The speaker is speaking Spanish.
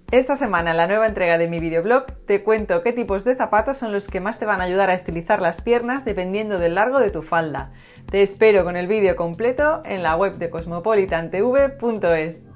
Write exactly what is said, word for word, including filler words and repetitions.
Esta semana en la nueva entrega de mi videoblog te cuento qué tipos de zapatos son los que más te van a ayudar a estilizar las piernas dependiendo del largo de tu falda. Te espero con el vídeo completo en la web de cosmopolitan t v punto es.